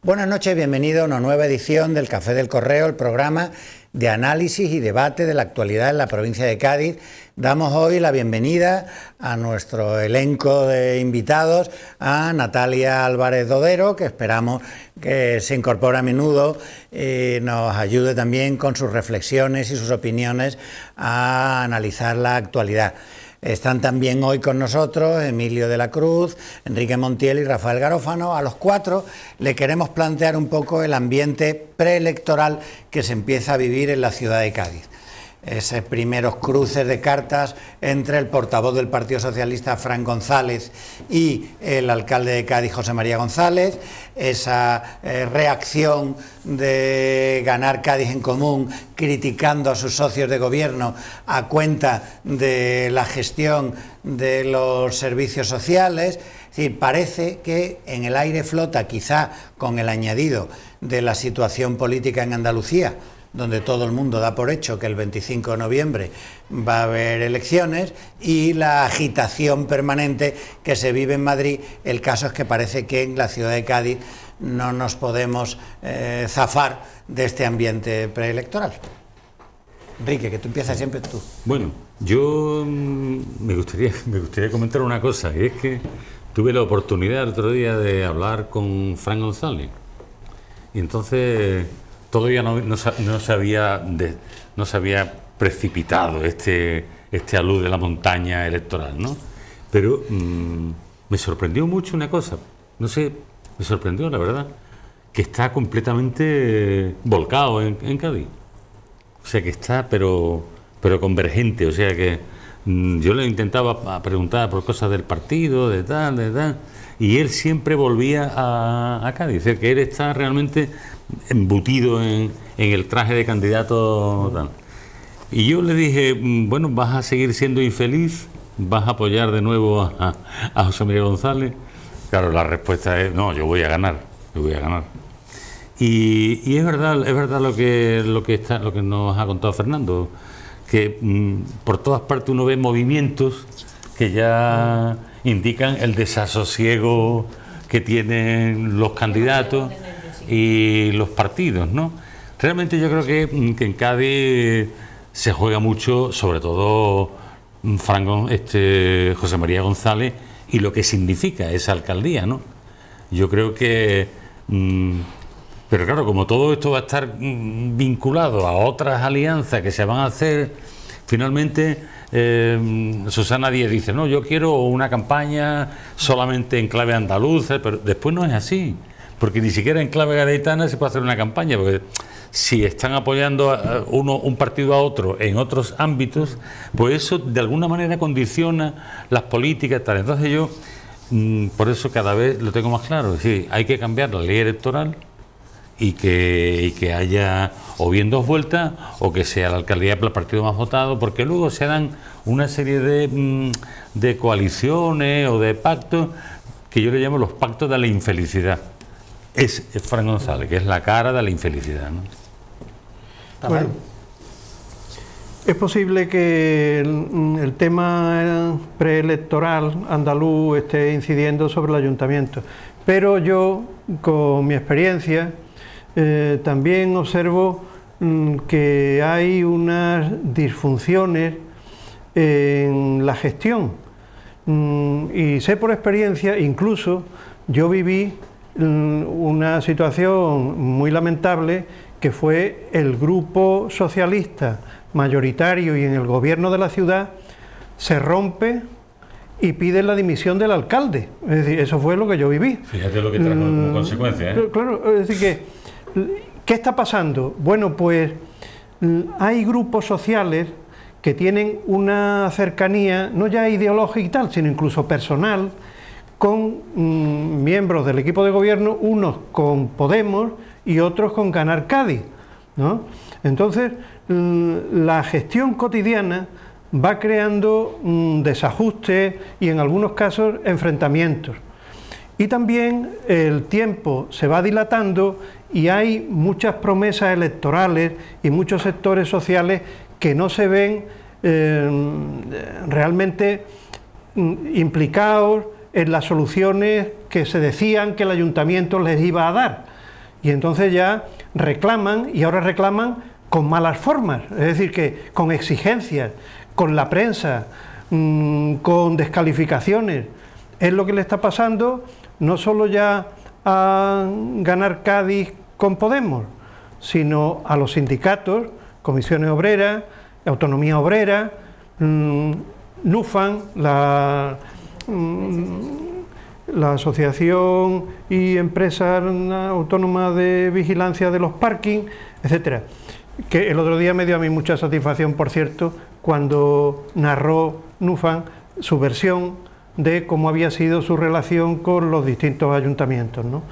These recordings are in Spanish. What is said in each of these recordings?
Buenas noches, bienvenido a una nueva edición del Café del Correo, el programa de análisis y debate de la actualidad en la provincia de Cádiz. Damos hoy la bienvenida a nuestro elenco de invitados, a Natalia Álvarez Dodero, que esperamos que se incorpore a menudo y nos ayude también con sus reflexiones y sus opiniones a analizar la actualidad. Están también hoy con nosotros Emilio de la Cruz, Enrique Montiel y Rafael Garófano. A los cuatro le queremos plantear un poco el ambiente preelectoral que se empieza a vivir en la ciudad de Cádiz. Esos primeros cruces de cartas entre el portavoz del Partido Socialista, Fran González, y el alcalde de Cádiz, José María González, esa reacción de Ganar Cádiz en Común criticando a sus socios de gobierno a cuenta de la gestión de los servicios sociales. Es decir, parece que en el aire flota, quizá con el añadido de la situación política en Andalucía, donde todo el mundo da por hecho que el 25 de noviembre va a haber elecciones, y la agitación permanente que se vive en Madrid. El caso es que parece que en la ciudad de Cádiz no nos podemos zafar de este ambiente preelectoral. Enrique, que tú empiezas siempre tú. Bueno, yo me gustaría comentar una cosa, y es que tuve la oportunidad el otro día de hablar con Fran González, y entonces todavía no se había precipitado este alud de la montaña electoral, ¿no? Pero me sorprendió mucho una cosa, no sé, me sorprendió la verdad, que está completamente volcado en Cádiz. O sea que está, pero convergente, o sea que yo le intentaba preguntar por cosas del partido, de tal, y él siempre volvía a Cádiz, es decir, que él está realmente embutido en el traje de candidato tal. Y yo le dije, bueno, ¿vas a seguir siendo infeliz? ¿Vas a apoyar de nuevo a José María González? Claro, la respuesta es, no, yo voy a ganar. Y es verdad lo que nos ha contado Fernando, que por todas partes uno ve movimientos que ya indican el desasosiego que tienen los candidatos y los partidos, ¿no? Realmente yo creo que en Cádiz se juega mucho, sobre todo José María González, y lo que significa esa alcaldía, ¿no? Yo creo que pero claro, como todo esto va a estar vinculado a otras alianzas que se van a hacer, finalmente Susana Díez dice, no, yo quiero una campaña solamente en clave andaluza, pero después no es así, porque ni siquiera en clave gaditana se puede hacer una campaña, porque si están apoyando un partido a otro en otros ámbitos, pues eso de alguna manera condiciona las políticas, tal. Entonces yo, por eso cada vez lo tengo más claro, es decir, hay que cambiar la ley electoral y que haya o bien dos vueltas o que sea la alcaldía el partido más votado, porque luego se dan una serie de coaliciones o de pactos que yo le llamo los pactos de la infelicidad. Es Fran González, que es la cara de la infelicidad, ¿no? Bueno, es posible que el tema preelectoral andaluz esté incidiendo sobre el ayuntamiento, pero yo, con mi experiencia, también observo que hay unas disfunciones en la gestión, y sé por experiencia, incluso yo viví una situación muy lamentable, que fue el grupo socialista mayoritario y en el gobierno de la ciudad se rompe y pide la dimisión del alcalde. Es decir, eso fue lo que yo viví. Fíjate lo que trajo como consecuencia, ¿eh? Claro, es decir, ¿qué está pasando? Bueno, pues hay grupos sociales que tienen una cercanía, no ya ideológica y tal, sino incluso personal, con miembros del equipo de gobierno, unos con Podemos y otros con Ganar Cádiz, ¿no? Entonces, la gestión cotidiana va creando desajustes y en algunos casos enfrentamientos. Y también el tiempo se va dilatando y hay muchas promesas electorales y muchos sectores sociales que no se ven realmente implicados en las soluciones que se decían que el ayuntamiento les iba a dar. Y entonces ya reclaman, y ahora reclaman con malas formas, es decir, que con exigencias, con la prensa, con descalificaciones. Es lo que le está pasando no solo ya a Ganar Cádiz con Podemos, sino a los sindicatos, comisiones obreras, autonomía obrera, NUFAN, la Asociación y Empresa Autónoma de Vigilancia de los Parkings, etcétera. Que el otro día me dio a mí mucha satisfacción, por cierto, cuando narró NUFAN su versión de cómo había sido su relación con los distintos ayuntamientos, ¿no?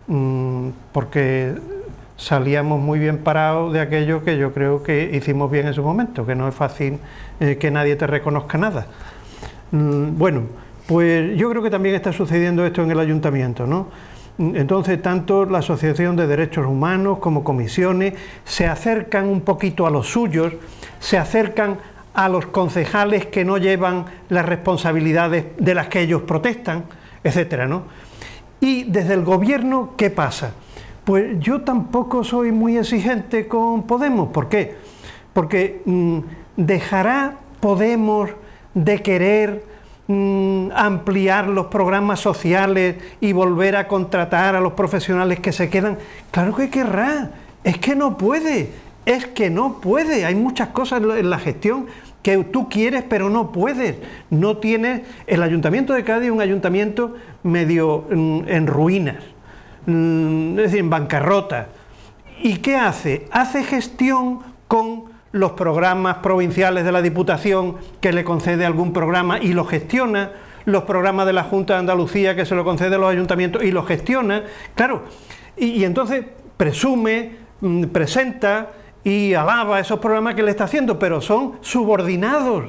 Porque salíamos muy bien parados de aquello que yo creo que hicimos bien en su momento, que no es fácil que nadie te reconozca nada. Bueno, pues yo creo que también está sucediendo esto en el ayuntamiento, ¿no? Entonces, tanto la Asociación de Derechos Humanos como comisiones se acercan un poquito a los suyos, se acercan a los concejales que no llevan las responsabilidades de las que ellos protestan, etcétera, ¿no? Y desde el gobierno, ¿qué pasa? Pues yo tampoco soy muy exigente con Podemos. ¿Por qué? Porque dejará Podemos de querer ampliar los programas sociales y volver a contratar a los profesionales que se quedan. Claro que querrá, es que no puede, hay muchas cosas en la gestión que tú quieres pero no puedes, no tienes. El Ayuntamiento de Cádiz es un ayuntamiento medio en ruinas, es decir, en bancarrota. ¿Y qué hace? Hace gestión con los programas provinciales de la Diputación, que le concede algún programa y lo gestiona, los programas de la Junta de Andalucía, que se lo concede a los ayuntamientos y lo gestiona, claro, y entonces presume, presenta y alaba esos programas que le está haciendo, pero son subordinados,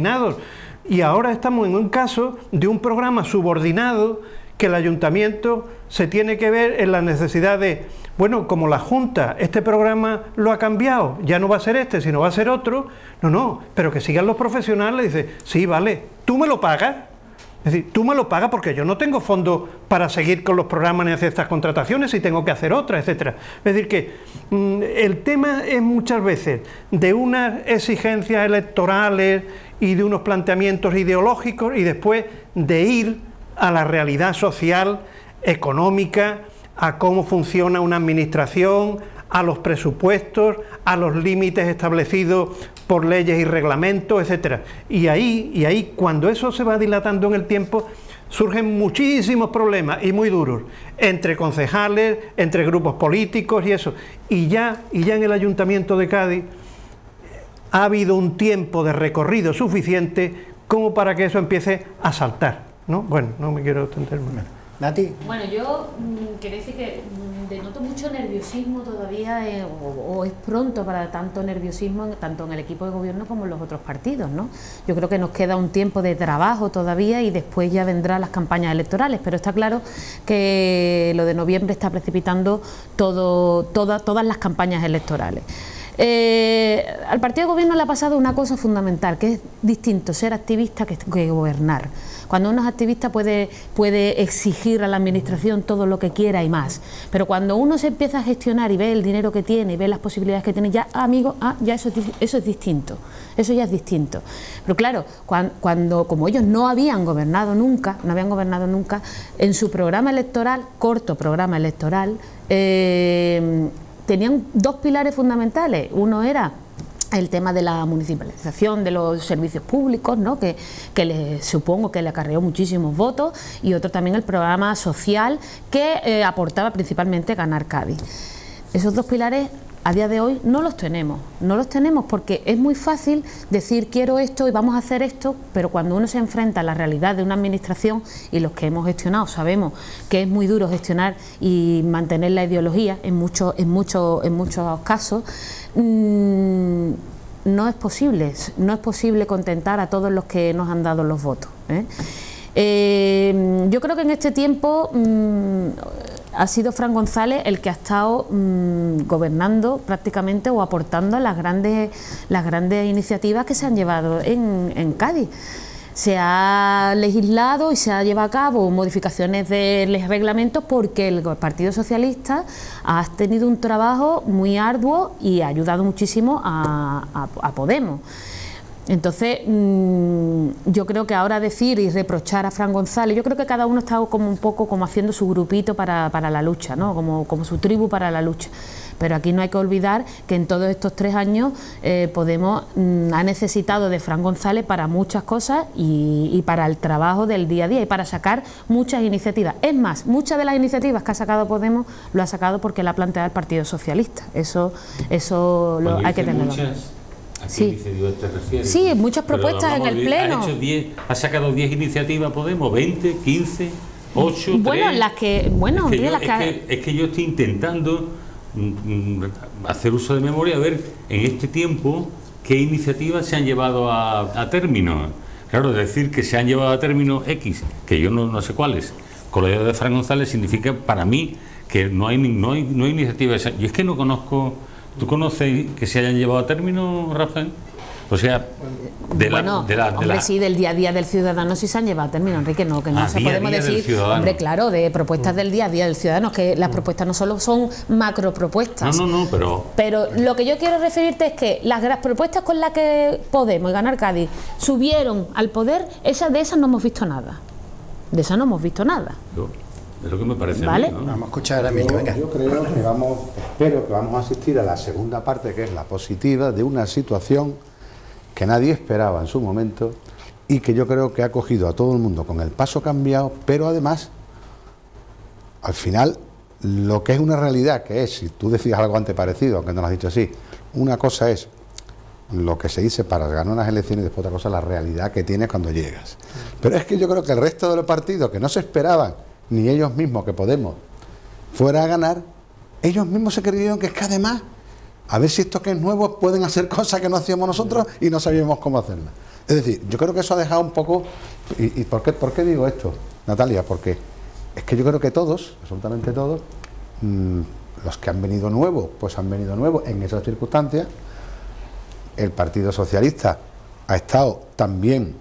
y ahora estamos en un caso de un programa subordinado que el ayuntamiento se tiene que ver en la necesidad de, bueno, como la Junta, este programa lo ha cambiado, ya no va a ser este, sino va a ser otro, no, pero que sigan los profesionales, dice, sí, vale, tú me lo pagas, es decir, tú me lo pagas porque yo no tengo fondos para seguir con los programas ni hacer estas contrataciones y tengo que hacer otras, etcétera. Es decir, que el tema es muchas veces de unas exigencias electorales y de unos planteamientos ideológicos y después de ir a la realidad social, económica, a cómo funciona una administración, a los presupuestos, a los límites establecidos por leyes y reglamentos, etcétera. Y ahí, cuando eso se va dilatando en el tiempo, surgen muchísimos problemas y muy duros, entre concejales, entre grupos políticos y eso. Y ya en el Ayuntamiento de Cádiz ha habido un tiempo de recorrido suficiente como para que eso empiece a saltar, ¿no? Bueno, no me quiero extender más. Nati. Bueno, yo quería decir que denoto mucho nerviosismo todavía, o es pronto para tanto nerviosismo, tanto en el equipo de gobierno como en los otros partidos, ¿no? Yo creo que nos queda un tiempo de trabajo todavía y después ya vendrán las campañas electorales, pero está claro que lo de noviembre está precipitando todas las campañas electorales. Al partido de gobierno le ha pasado una cosa fundamental, que es distinto ser activista que gobernar. Cuando uno es activista puede exigir a la administración todo lo que quiera y más, pero cuando uno se empieza a gestionar y ve el dinero que tiene y ve las posibilidades que tiene, ya, amigo, ya eso es distinto, eso ya es distinto. Pero claro, como ellos no habían gobernado nunca, en su programa electoral, corto programa electoral, tenían dos pilares fundamentales. Uno era el tema de la municipalización de los servicios públicos, ¿no? que supongo que le acarreó muchísimos votos, y otro también el programa social que aportaba principalmente Ganar Cádiz. Esos dos pilares a día de hoy no los tenemos porque es muy fácil decir quiero esto y vamos a hacer esto, pero cuando uno se enfrenta a la realidad de una administración, y los que hemos gestionado sabemos que es muy duro gestionar y mantener la ideología en muchos casos, no es posible contentar a todos los que nos han dado los votos, yo creo que en este tiempo ha sido Fran González el que ha estado gobernando prácticamente o aportando a las grandes iniciativas que se han llevado en Cádiz. se ha legislado y se ha llevado a cabo modificaciones de los reglamentos porque el Partido Socialista ha tenido un trabajo muy arduo y ha ayudado muchísimo a Podemos. Entonces, yo creo que ahora decir y reprochar a Fran González, yo creo que cada uno está como un poco como haciendo su grupito para la lucha, ¿no? Como su tribu para la lucha. Pero aquí no hay que olvidar que en todos estos 3 años Podemos ha necesitado de Fran González para muchas cosas y para el trabajo del día a día y para sacar muchas iniciativas. Es más, muchas de las iniciativas que ha sacado Podemos lo ha sacado porque la ha planteado el Partido Socialista. Eso hay que tenerlo. ¿A qué sí. iniciativa te refieres? Sí, muchas propuestas en el Pleno. Ha sacado 10 iniciativas Podemos, 20, 15, 8, bueno, 3. las que... Bueno, es que yo estoy intentando hacer uso de memoria, a ver en este tiempo qué iniciativas se han llevado a término. Claro, decir que se han llevado a término X, que yo no sé cuáles, con la idea de Fran González significa para mí que no hay iniciativas. Yo es que no conozco... ¿Tú conoces que se hayan llevado a término, Rafael? O sea, sí, del día a día del ciudadano sí se han llevado a término, Enrique, no, que no se podemos decir, hombre, claro, de propuestas del día a día del ciudadano, que las propuestas no solo son macro propuestas. No, pero lo que yo quiero referirte es que las propuestas con las que Podemos y Ganar Cádiz subieron al poder, de esas no hemos visto nada. De esas no hemos visto nada. Es lo que me parece. ¿Vale? A mí, ¿no? Vamos a escuchar a Emilio, venga. Yo creo que espero que vamos a asistir a la segunda parte, que es la positiva, de una situación que nadie esperaba en su momento y que yo creo que ha cogido a todo el mundo con el paso cambiado, pero además, al final, lo que es una realidad, que es, si tú decías algo antes parecido, aunque no lo has dicho así, una cosa es lo que se dice para ganar unas elecciones y después otra cosa la realidad que tienes cuando llegas. Pero es que yo creo que el resto de los partidos que no se esperaban, ni ellos mismos que Podemos fuera a ganar, ellos mismos se creyeron que es que además, a ver si estos que es nuevos pueden hacer cosas que no hacíamos nosotros y no sabíamos cómo hacerlas. Es decir, yo creo que eso ha dejado un poco... ¿Y por qué digo esto, Natalia? Porque es que yo creo que todos, absolutamente todos, los que han venido nuevos, pues han venido nuevos en esas circunstancias. El Partido Socialista ha estado también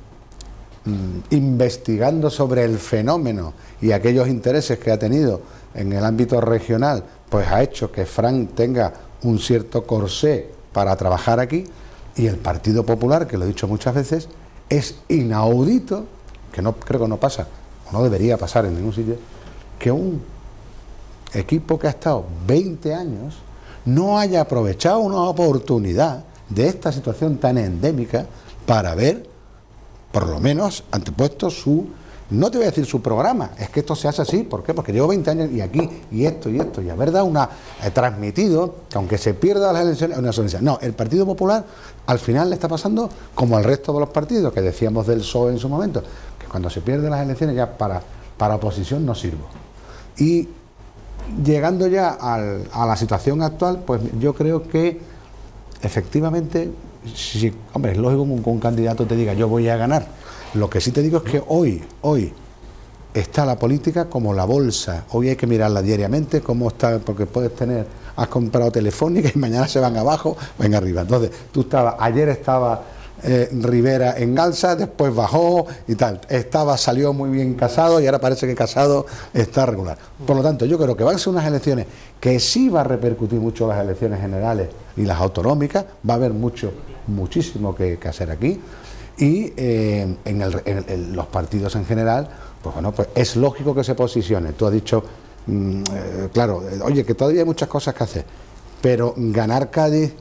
investigando sobre el fenómeno y aquellos intereses que ha tenido en el ámbito regional, pues ha hecho que Fran tenga un cierto corsé para trabajar aquí, y el Partido Popular, que lo he dicho muchas veces, es inaudito, que no creo que no pasa, o no debería pasar en ningún sitio, que un equipo que ha estado 20 años no haya aprovechado una oportunidad de esta situación tan endémica para ver, por lo menos, antepuesto no te voy a decir su programa, es que esto se hace así. ¿Por qué? Porque llevo 20 años y aquí, y esto, y haber dado transmitido, que aunque se pierda las elecciones, una solución. No, el Partido Popular al final le está pasando como al resto de los partidos, que decíamos del PSOE en su momento, que cuando se pierden las elecciones ya para oposición no sirvo. Y llegando ya a la situación actual, pues yo creo que efectivamente, hombre, es lógico que un candidato te diga yo voy a ganar. Lo que sí te digo es que hoy está la política como la bolsa. Hoy hay que mirarla diariamente, cómo está, porque has comprado Telefónica y mañana se van abajo, ven arriba. Entonces, ayer estaba Rivera en alza, después bajó y tal. Salió muy bien Casado y ahora parece que Casado está regular. Por lo tanto, yo creo que van a ser unas elecciones que sí va a repercutir mucho las elecciones generales y las autonómicas. Va a haber muchísimo que hacer aquí. Y en los partidos en general, pues bueno, pues es lógico que se posicione. Tú has dicho, claro, oye, que todavía hay muchas cosas que hacer, pero Ganar Cádiz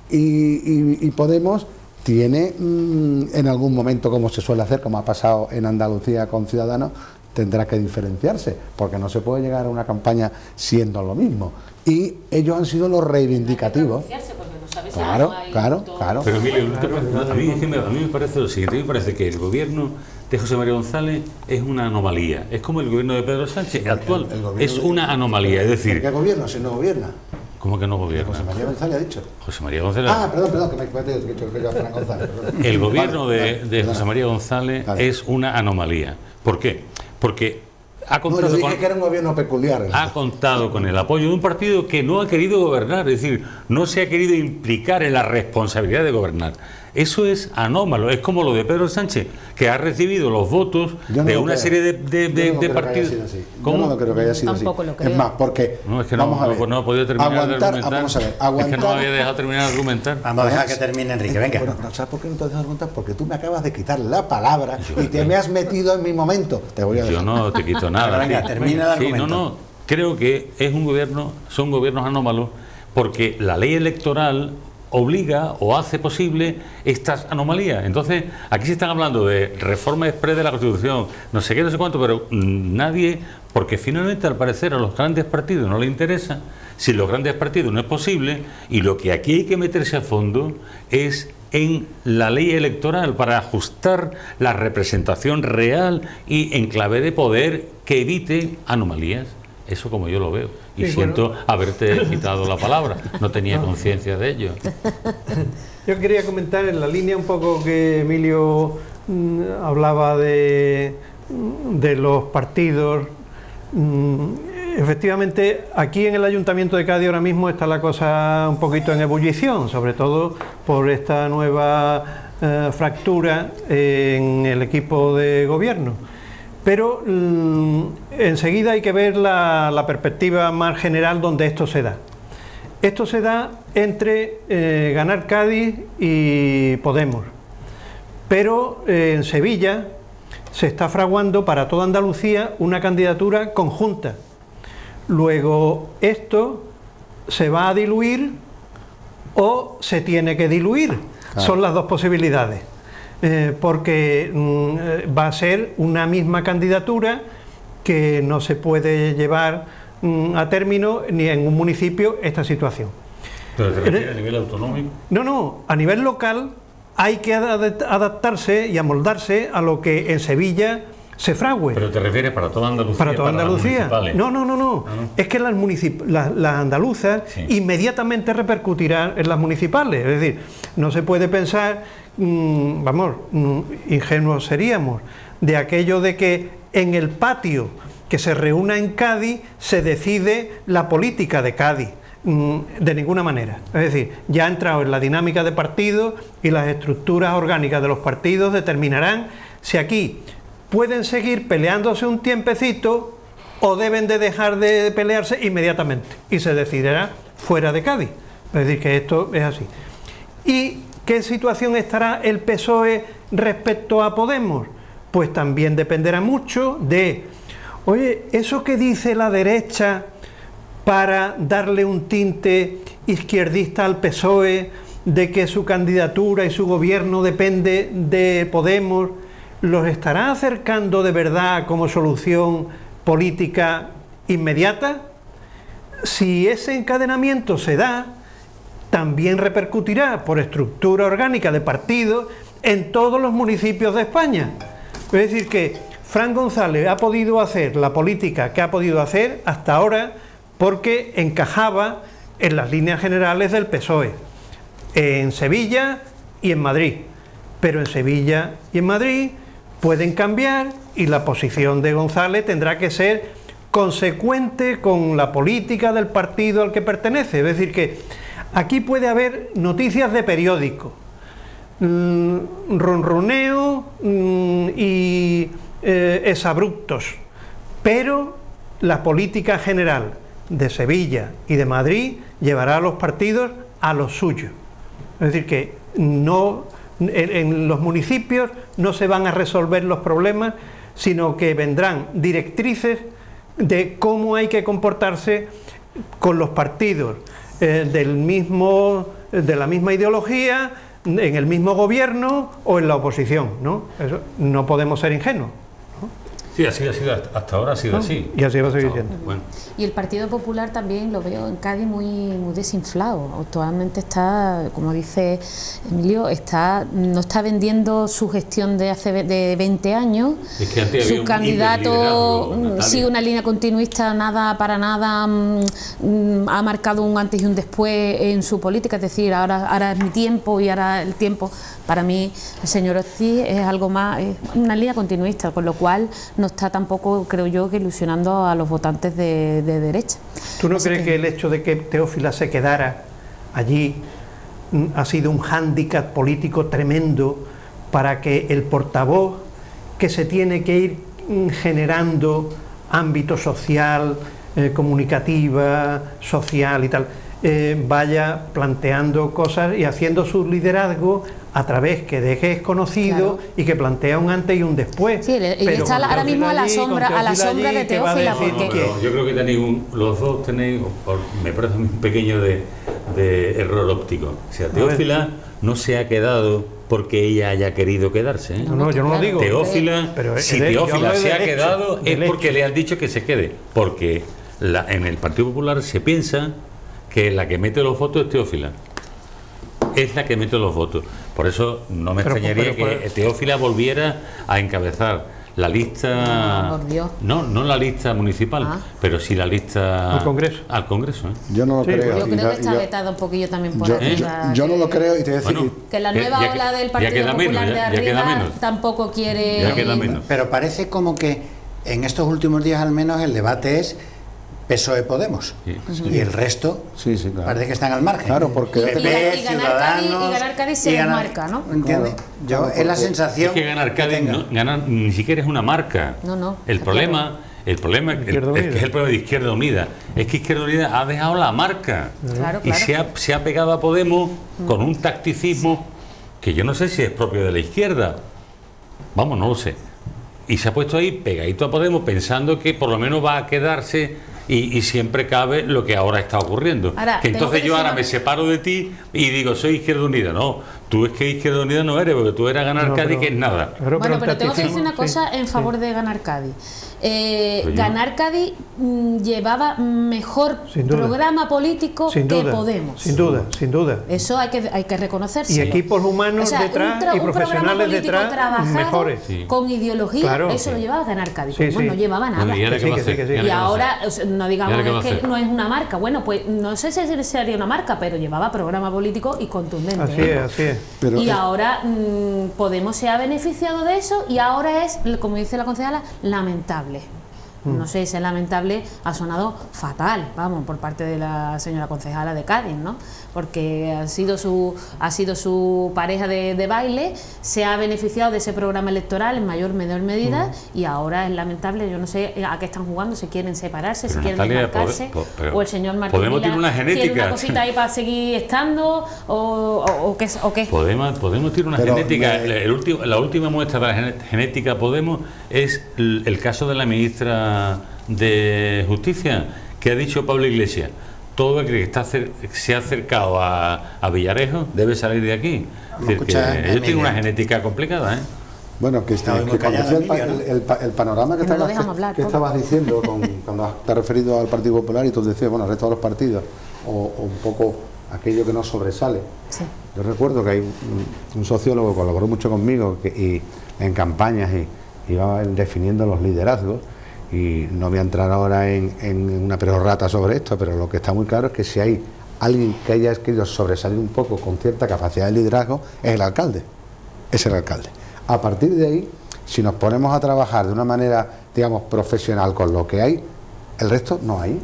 y Podemos tiene en algún momento, como se suele hacer, como ha pasado en Andalucía con Ciudadanos, tendrá que diferenciarse, porque no se puede llegar a una campaña siendo lo mismo. Y ellos han sido los reivindicativos. Claro. Pero Emilio, a mí me parece lo siguiente, a mí me parece que el gobierno de José María González es una anomalía, es como el gobierno de Pedro Sánchez actual, es una anomalía, es decir... ¿Qué gobierno si no gobierna? ¿Cómo que no gobierna? José María González ha dicho. José María González... perdón, que me he dicho que yo Fran González. El gobierno de José María González es una anomalía. ¿Por qué? Porque ha contado que era un gobierno peculiar. Ha contado con el apoyo de un partido que no ha querido gobernar, es decir, no se ha querido implicar en la responsabilidad de gobernar. Eso es anómalo, es como lo de Pedro Sánchez, que ha recibido los votos de una serie de partidos. Yo no creo que haya sido así. Tampoco lo creo. Es más, porque No, es que vamos a ver, no ha podido terminar de argumentar. vamos a ver, Es que aguantar. no había dejado terminar de argumentar. Vamos a dejar que termine Enrique, venga. Bueno, ¿sabes por qué no te has dejado argumentar? Porque tú me acabas de quitar la palabra y te me has metido en mi momento. Te voy a dejar. Yo no te quito nada. Pero venga, sí. termina el Sí, argumento. no, creo que es un gobierno, son gobiernos anómalos porque la ley electoral obliga o hace posible estas anomalías. Entonces, aquí se están hablando de reforma exprés de la Constitución, no sé qué, no sé cuánto, pero nadie, porque finalmente al parecer a los grandes partidos no les interesa, si los grandes partidos no es posible, y lo que aquí hay que meterse a fondo es en la ley electoral para ajustar la representación real y en clave de poder que evite anomalías. Eso como yo lo veo. Y sí, siento bueno, haberte quitado la palabra. No tenía conciencia de ello. yo quería comentar en la línea un poco que Emilio hablaba de los partidos. Efectivamente, aquí en el Ayuntamiento de Cádiz ahora mismo está la cosa un poquito en ebullición, sobre todo por esta nueva fractura en el equipo de gobierno. Pero enseguida hay que ver la perspectiva más general donde esto se da. Esto se da entre Ganar Cádiz y Podemos. Pero en Sevilla se está fraguando para toda Andalucía una candidatura conjunta. Luego esto se va a diluir o se tiene que diluir. Claro. Son las dos posibilidades. Porque va a ser una misma candidatura que no se puede llevar a término ni en un municipio esta situación. ¿Pero te refieres a nivel autonómico? No, a nivel local hay que adaptarse y amoldarse a lo que en Sevilla se frague. ¿Pero te refieres para toda Andalucía? Para toda Andalucía. No. Es que las andaluzas sí, inmediatamente repercutirán en las municipales. Es decir, no se puede pensar, ingenuos seríamos, de aquello de que en el patio que se reúna en Cádiz se decide la política de Cádiz. De ninguna manera. Es decir, ya ha entrado en la dinámica de partidos y las estructuras orgánicas de los partidos determinarán si aquí pueden seguir peleándose un tiempecito o deben de dejar de pelearse inmediatamente y se decidirá fuera de Cádiz. Es decir, que esto es así. ¿Y qué situación estará el PSOE respecto a Podemos? Pues también dependerá mucho de, oye, eso que dice la derecha para darle un tinte izquierdista al PSOE, de que su candidatura y su gobierno depende de Podemos, ¿los estará acercando de verdad como solución política inmediata? Si ese encadenamiento se da, también repercutirá por estructura orgánica de partidos en todos los municipios de España. Es decir que Fran González ha podido hacer la política que ha podido hacer hasta ahora porque encajaba en las líneas generales del PSOE, en Sevilla y en Madrid. Pero en Sevilla y en Madrid pueden cambiar y la posición de González tendrá que ser consecuente con la política del partido al que pertenece. Es decir que aquí puede haber noticias de periódico, ronroneo y exabruptos, pero la política general de Sevilla y de Madrid llevará a los partidos a lo suyo. Es decir que no, en los municipios no se van a resolver los problemas, sino que vendrán directrices de cómo hay que comportarse con los partidos de la misma ideología, en el mismo gobierno o en la oposición, ¿no? Eso, no podemos ser ingenuos. Sí, así ha sido, hasta ahora ha sido así. Y así va a seguir siendo. Bueno. Y el Partido Popular también lo veo en Cádiz muy desinflado. Actualmente está, como dice Emilio, no está vendiendo su gestión de hace de 20 años. Es que antes había su candidato sigue una línea continuista, nada para nada, ha marcado un antes y un después en su política, es decir, ahora es mi tiempo y ahora el tiempo. Para mí, el señor Ortiz es algo más, es una línea continuista, con lo cual no está tampoco, creo yo, que ilusionando a los votantes de derecha. ¿Tú no crees que el hecho de que Teófila se quedara allí ha sido un hándicap político tremendo para que el portavoz, que se tiene que ir generando ámbito social, comunicativa, social y tal, vaya planteando cosas y haciendo su liderazgo a través que dejes conocido, claro, y que plantea un antes y un después. Sí, y está ahora mismo a la sombra de Teófila. Porque yo creo que tenéis los dos tenéis, me parece un pequeño de error óptico. O sea, Teófila no se ha quedado porque ella haya querido quedarse, ¿eh? No, yo no lo digo. Teófila, si Teófila se ha quedado es porque le han dicho que se quede, porque en el Partido Popular se piensa que la que mete los votos es Teófila. Es la que mete los votos. Por eso no me extrañaría que Teófila volviera a encabezar la lista. No la lista municipal, pero sí la lista al Congreso. Al Congreso, ¿eh? Yo no lo creo. Yo creo que está vetado un poquillo también por arriba. Yo no lo creo, y te voy a decir que la nueva ola del Partido Popular de arriba tampoco quiere. Ya queda menos. Pero parece como que en estos últimos días al menos el debate es PSOE-Podemos, y el resto claro, parece que están al margen. Claro, porque PP, Ciudadanos, y ganar Cádiz se marca, ¿no? ¿Entiendes? Claro, es la sensación. Es que ganar Cádiz ni siquiera es una marca. No. El problema es que es el problema de Izquierda Unida. Es que Izquierda Unida ha dejado la marca. Claro. Y se ha pegado a Podemos con un tacticismo que yo no sé si es propio de la izquierda. Vamos, no lo sé. Y se ha puesto ahí pegadito a Podemos pensando que por lo menos va a quedarse. Y siempre cabe lo que ahora está ocurriendo. Ahora, que entonces yo ahora me separo de ti y digo, soy Izquierda Unida. No, tú es que Izquierda Unida no eres, porque tú eres ganar Cádiz, que es nada. Bueno, pero tengo que decir una cosa en favor de ganar Cádiz. Ganar Cádiz llevaba mejor programa político que Podemos. Sin duda. Eso hay que reconocérselo. Y equipos humanos detrás y profesionales detrás mejores. Con ideología, claro, eso lo llevaba a ganar Cádiz. No llevaba nada. Y ahora, no digamos que no es una marca. Bueno, pues no sé si sería una marca, pero llevaba programa político y contundente. Así es. Y ahora Podemos se ha beneficiado de eso y ahora es, como dice la concejala, lamentable. No sé, ese lamentable ha sonado fatal, vamos, por parte de la señora concejala de Cádiz, ¿no? Porque ha sido su pareja de baile, se ha beneficiado de ese programa electoral en mayor o menor medida y ahora es lamentable. Yo no sé a qué están jugando, si quieren separarse, si quieren desmarcarse, o el señor Martín Podemos tiene una genética, tiene una cosita ahí para seguir estando o qué. Podemos tiene una genética. La última muestra de la genética Podemos es el caso de la ministra de Justicia, que ha dicho Pablo Iglesias: todo el que se ha acercado a Villarejo debe salir de aquí. Es decir, que ellos tienen una genética complicada, ¿eh? Bueno, que cuando decía el panorama que estabas diciendo cuando te has referido al Partido Popular y tú decías, bueno, el resto de los partidos, o un poco aquello que no sobresale. Sí. Yo recuerdo que hay un sociólogo que colaboró mucho conmigo y en campañas y iba definiendo los liderazgos. Y no voy a entrar ahora en una perorrata sobre esto, pero lo que está muy claro es que si hay alguien que haya querido sobresalir un poco con cierta capacidad de liderazgo, es el alcalde. Es el alcalde. A partir de ahí, si nos ponemos a trabajar de una manera, digamos, profesional con lo que hay, el resto no hay.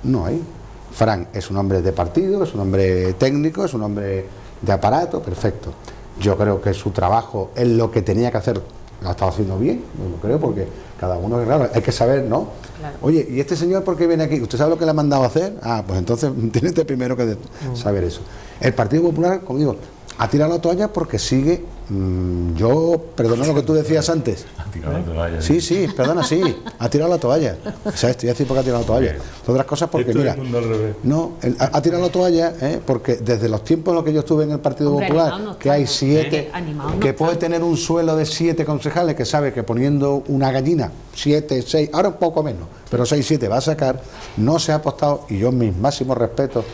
Fran es un hombre de partido, es un hombre técnico, es un hombre de aparato, perfecto. Yo creo que su trabajo es lo que tenía que hacer, lo ha estado haciendo bien, yo creo, porque cada uno, claro, hay que saber, ¿no? Claro. Oye, ¿y este señor por qué viene aquí? ¿Usted sabe lo que le ha mandado a hacer? Ah, pues entonces tiene usted primero que saber eso. El Partido Popular, como digo, ha tirado la toalla porque sigue. Perdona lo que tú decías antes. Ha tirado la toalla. Sí, perdona, sí. Ha tirado la toalla. ¿Sabes? Te voy a decir por qué ha tirado la toalla. Otras cosas porque, mira. No, ha tirado la toalla porque desde los tiempos en los que yo estuve en el Partido Popular, que hay 7, que puede tener un suelo de 7 concejales, que sabe que poniendo una gallina, 7, 6, ahora un poco menos, pero 6, 7 va a sacar, no se ha apostado, y yo mis máximos respetos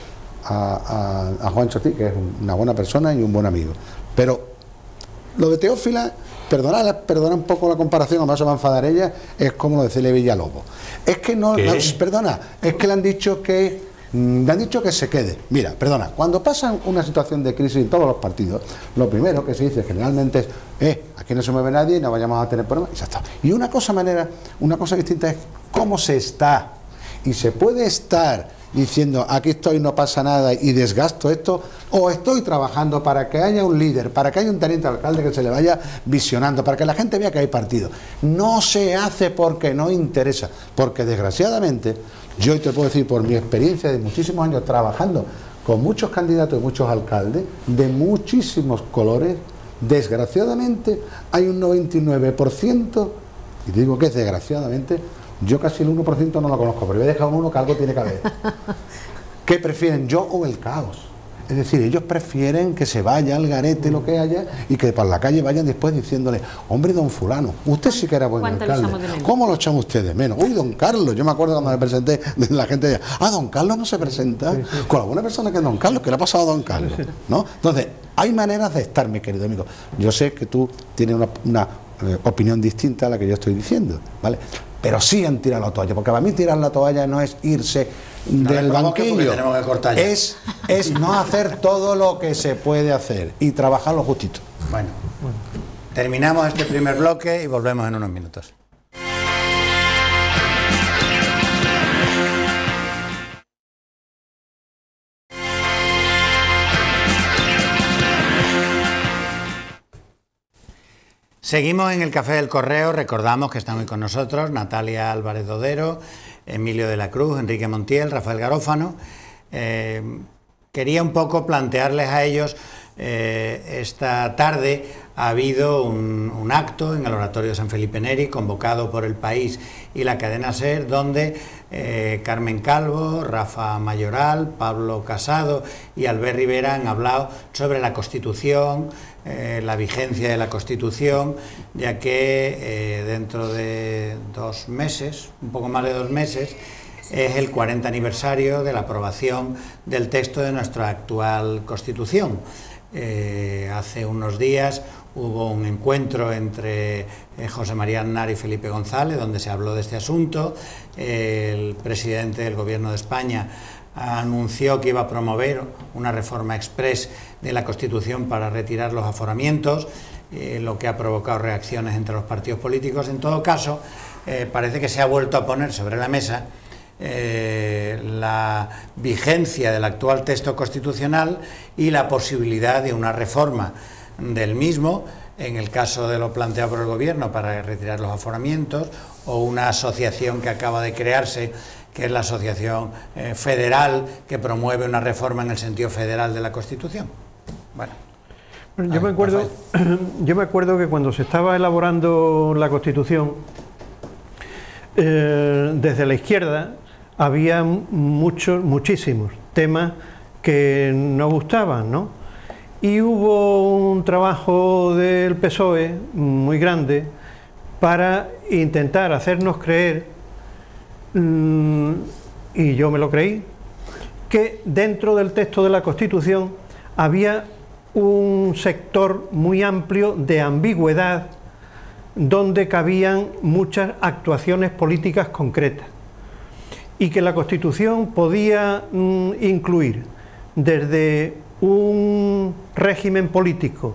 a Juan Chotí, que es una buena persona y un buen amigo. Pero lo de Teófila, perdona un poco la comparación, además se va a enfadar ella, es como lo de Celia Villalobos. Es que es que le han dicho que se quede. Mira, perdona, cuando pasa una situación de crisis en todos los partidos, lo primero que se dice generalmente es aquí no se mueve nadie y no vayamos a tener problemas, y ya está. Y una cosa distinta es cómo se está. Y se puede estar diciendo aquí estoy, no pasa nada y desgasto esto, o estoy trabajando para que haya un líder, para que haya un teniente alcalde que se le vaya visionando, para que la gente vea que hay partido? No se hace porque no interesa, porque desgraciadamente, yo te puedo decir por mi experiencia de muchísimos años trabajando con muchos candidatos y muchos alcaldes de muchísimos colores, desgraciadamente hay un 99%, y digo que es desgraciadamente, yo casi el 1% no lo conozco, pero voy a dejar un 1 que algo tiene que haber, que prefieren yo o el caos. Es decir, ellos prefieren que se vaya al garete lo que haya y que por la calle vayan después diciéndole, hombre, don fulano, usted sí que era buen alcalde, ¿cómo lo echan ustedes menos? Uy, don Carlos, yo me acuerdo cuando me presenté, la gente decía, don Carlos no se presenta con alguna persona que es don Carlos, ¿qué le ha pasado a don Carlos? ¿No? Entonces, hay maneras de estar, mi querido amigo. Yo sé que tú tienes una opinión distinta a la que yo estoy diciendo, ¿vale? Pero sí han tirado la toalla, porque para mí tirar la toalla no es irse del banquillo, es no hacer todo lo que se puede hacer y trabajar lo justito. Bueno, terminamos este primer bloque y volvemos en unos minutos. Seguimos en el Café del Correo. Recordamos que están hoy con nosotros Natalia Álvarez Dodero, Emilio de la Cruz, Enrique Montiel, Rafael Garófano. Quería un poco plantearles a ellos, esta tarde ha habido un acto en el Oratorio de San Felipe Neri, convocado por El País y la cadena SER, donde Carmen Calvo, Rafa Mayoral, Pablo Casado y Albert Rivera han hablado sobre la Constitución, la vigencia de la Constitución, ya que dentro de 2 meses, un poco más de 2 meses, es el 40 aniversario de la aprobación del texto de nuestra actual Constitución. Hace unos días hubo un encuentro entre José María Aznar y Felipe González, donde se habló de este asunto. El presidente del Gobierno de España anunció que iba a promover una reforma exprés de la Constitución para retirar los aforamientos, lo que ha provocado reacciones entre los partidos políticos. En todo caso, parece que se ha vuelto a poner sobre la mesa la vigencia del actual texto constitucional y la posibilidad de una reforma del mismo, en el caso de lo planteado por el Gobierno para retirar los aforamientos, o una asociación que acaba de crearse, que es la Asociación Federal, que promueve una reforma en el sentido federal de la Constitución. Bueno, yo me acuerdo que cuando se estaba elaborando la Constitución, desde la izquierda había muchísimos temas que no gustaban, ¿no? Y hubo un trabajo del PSOE muy grande para intentar hacernos creer, y yo me lo creí, que dentro del texto de la Constitución había un sector muy amplio de ambigüedad donde cabían muchas actuaciones políticas concretas y que la Constitución podía incluir desde un régimen político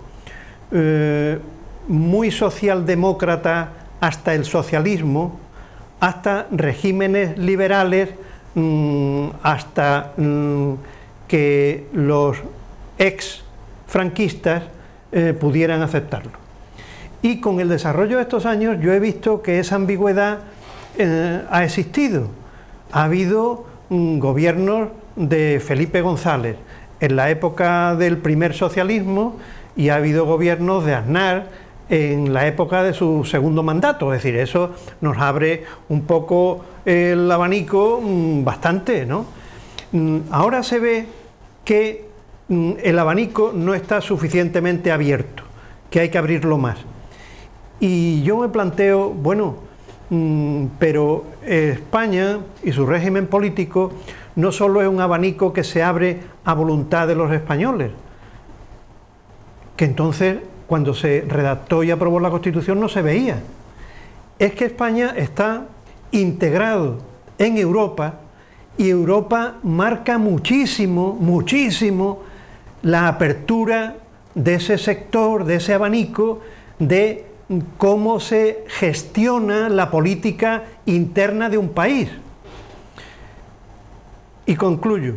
muy socialdemócrata hasta el socialismo, hasta regímenes liberales, hasta que los ex franquistas pudieran aceptarlo. Y con el desarrollo de estos años yo he visto que esa ambigüedad ha existido. Ha habido gobiernos de Felipe González en la época del primer socialismo y ha habido gobiernos de Aznar en la época de su segundo mandato. Es decir, eso nos abre un poco el abanico bastante, ¿no? Ahora se ve que el abanico no está suficientemente abierto, que hay que abrirlo más. Y yo me planteo, bueno, pero España y su régimen político no solo es un abanico que se abre a voluntad de los españoles, que entonces cuando se redactó y aprobó la Constitución no se veía. Es que España está integrado en Europa y Europa marca muchísimo la apertura de ese sector, de ese abanico, de cómo se gestiona la política interna de un país. Y concluyo.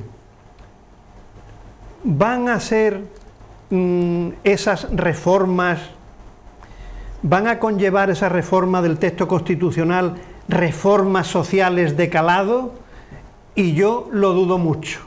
¿Van a ser esas reformas, van a conllevar esa reforma del texto constitucional reformas sociales de calado? Y yo lo dudo mucho.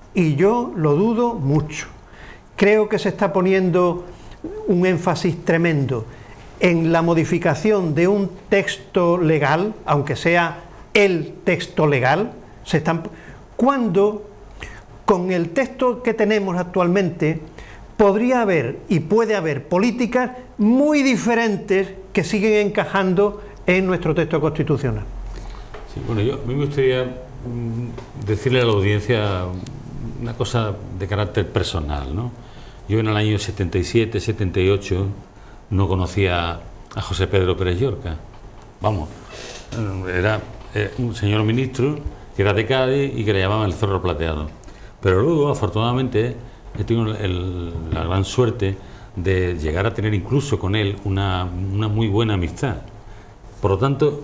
Creo que se está poniendo un énfasis tremendo en la modificación de un texto legal, aunque sea el texto legal, cuando con el texto que tenemos actualmente podría haber y puede haber políticas muy diferentes que siguen encajando en nuestro texto constitucional. Sí, bueno, a mí me gustaría decirle a la audiencia una cosa de carácter personal, ¿no? Yo en el año 77, 78 no conocía a José Pedro Pérez Llorca. Vamos, era un señor ministro que era de Cádiz y que le llamaban el Zorro Plateado. Pero luego, afortunadamente, he tenido la gran suerte de llegar a tener incluso con él una muy buena amistad. Por lo tanto,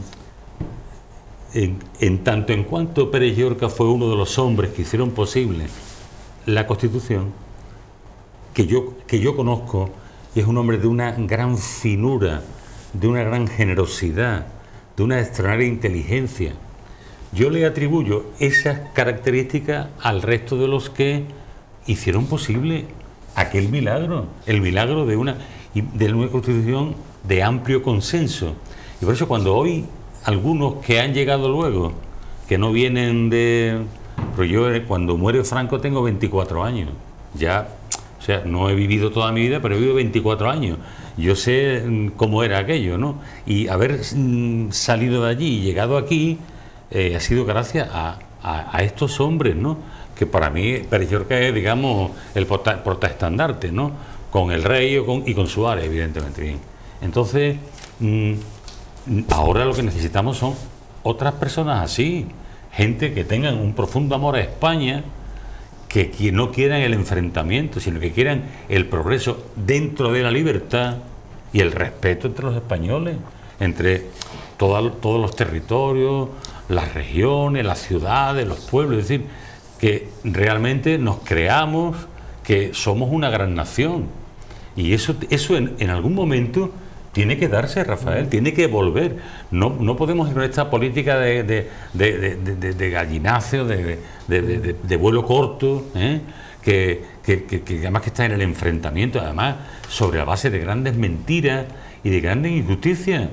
en tanto en cuanto Pérez Llorca fue uno de los hombres que hicieron posible la Constitución, que yo conozco, y es un hombre de una gran finura, de una gran generosidad, de una extraordinaria inteligencia, yo le atribuyo esas características al resto de los que hicieron posible aquel milagro, el milagro de una Constitución de amplio consenso. Y por eso cuando hoy algunos que han llegado luego, que no vienen de... Pero yo cuando muere Franco tengo 24 años, ya, o sea, no he vivido toda mi vida, pero he vivido 24 años. Yo sé cómo era aquello, ¿no? Y haber salido de allí y llegado aquí ha sido gracias a estos hombres, ¿no? Que para mí Pérez Llorca es, digamos, el portaestandarte, ¿no? Con el rey y con Suárez, evidentemente. Bien. Entonces, ahora lo que necesitamos son otras personas así, gente que tengan un profundo amor a España, que no quieran el enfrentamiento, sino que quieran el progreso dentro de la libertad y el respeto entre los españoles, entre todos los territorios, las regiones, las ciudades, los pueblos, es decir, que realmente nos creamos que somos una gran nación. Y eso en algún momento tiene que darse, Rafael, tiene que volver. No podemos ir con esta política de gallinazo, de vuelo corto, que además que está en el enfrentamiento, además sobre la base de grandes mentiras y de grandes injusticias.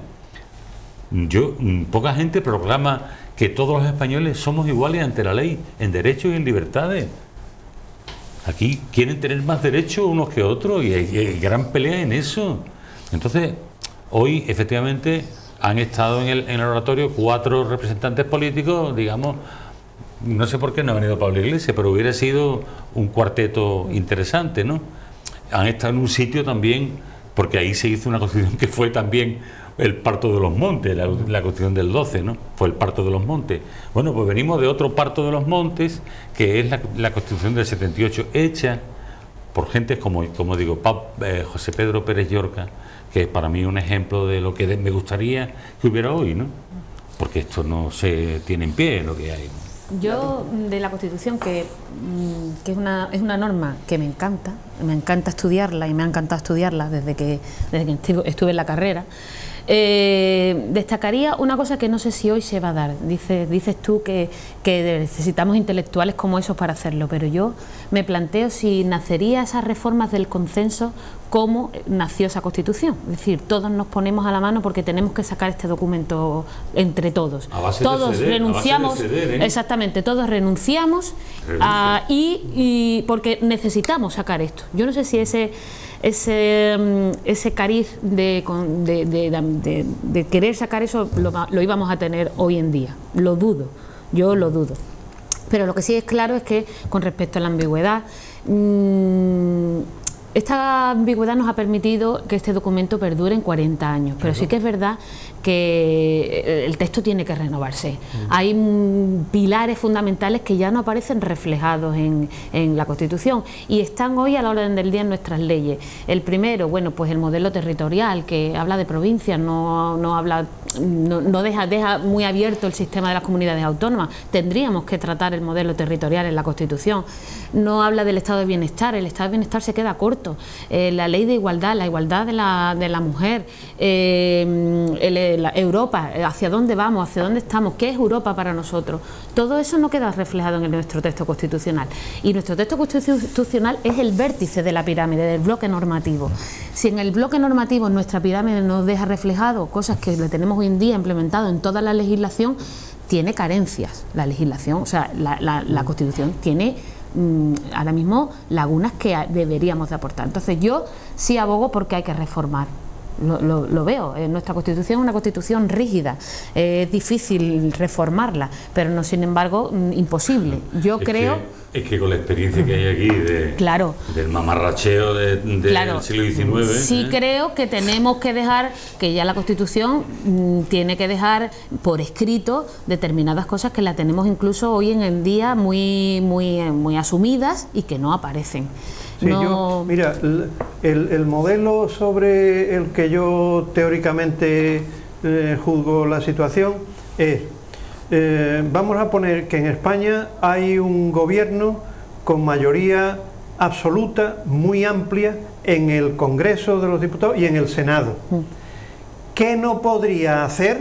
Poca gente proclama que todos los españoles somos iguales ante la ley, en derechos y en libertades. Aquí quieren tener más derechos unos que otros y hay gran pelea en eso. Entonces, hoy efectivamente han estado en el oratorio 4 representantes políticos, digamos, no sé por qué no ha venido Pablo Iglesias, pero hubiera sido un cuarteto interesante, ¿no? Han estado en un sitio también, porque ahí se hizo una constitución que fue también el parto de los montes, la constitución del 12, ¿no? Fue el parto de los montes. Bueno, pues venimos de otro parto de los montes, que es la constitución del 78, hecha por gente como digo, José Pedro Pérez Llorca, que es para mí un ejemplo de lo que me gustaría que hubiera hoy, ¿no? Porque esto no se tiene en pie, lo que hay, ¿no? Yo, de la Constitución, que es una norma que me encanta estudiarla y me ha encantado estudiarla desde que estuve en la carrera, destacaría una cosa que no sé si hoy se va a dar. Dices tú que necesitamos intelectuales como esos para hacerlo, pero yo me planteo si nacería esas reformas del consenso como nació esa Constitución. Es decir, todos nos ponemos a la mano porque tenemos que sacar este documento entre todos. Todos renunciamos, exactamente, todos renunciamos y porque necesitamos sacar esto. Yo no sé si ese cariz de querer sacar eso lo íbamos a tener hoy en día. Lo dudo, yo lo dudo. Pero lo que sí es claro es que con respecto a la ambigüedad, esta ambigüedad nos ha permitido que este documento perdure en 40 años, pero sí que es verdad que el texto tiene que renovarse. Hay pilares fundamentales que ya no aparecen reflejados en la Constitución y están hoy a la orden del día en nuestras leyes. El primero, bueno, pues el modelo territorial, que habla de provincias, no deja muy abierto el sistema de las comunidades autónomas. Tendríamos que tratar el modelo territorial en la Constitución. No habla del estado de bienestar, el estado de bienestar se queda corto. La ley de igualdad, la igualdad de la mujer, Europa, hacia dónde vamos, hacia dónde estamos, qué es Europa para nosotros. Todo eso no queda reflejado en nuestro texto constitucional. Y nuestro texto constitucional es el vértice de la pirámide, del bloque normativo. Si en el bloque normativo nuestra pirámide nos deja reflejado cosas que le tenemos hoy en día implementado en toda la legislación, tiene carencias la legislación, o sea, la Constitución tiene ahora mismo lagunas que deberíamos de aportar. Entonces yo sí abogo porque hay que reformar. Lo veo, nuestra Constitución es una Constitución rígida, es difícil reformarla, pero no sin embargo imposible. Yo creo... Es que con la experiencia que hay aquí del mamarracheo del siglo XIX... Sí creo que tenemos que dejar, que ya la Constitución tiene que dejar por escrito determinadas cosas que la tenemos incluso hoy en día muy asumidas y que no aparecen. Sí, mira, el modelo sobre el que yo teóricamente juzgo la situación es, vamos a poner que en España hay un gobierno con mayoría absoluta, muy amplia, en el Congreso de los Diputados y en el Senado. ¿Qué no podría hacer